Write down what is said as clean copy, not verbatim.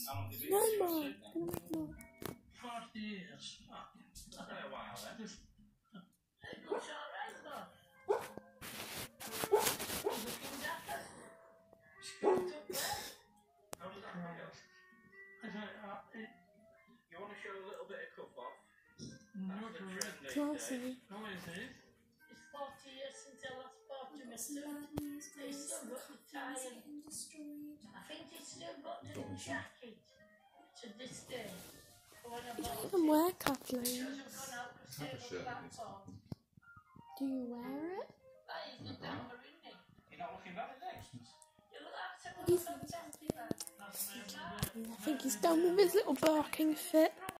No more. 40 years. That's a while then. You want to show a little bit of cuff off? Can I see? It's 40 years since I last bought him a suit. He's still got the tie and I think he's still got the jacket to this day. You don't even wear Kathleen. He hasn't gone out to stay on the platform. Do you wear it? That is the number, isn't it? You're not looking bad, is it? You look absolutely fantastic. I think he's done with his little barking fit.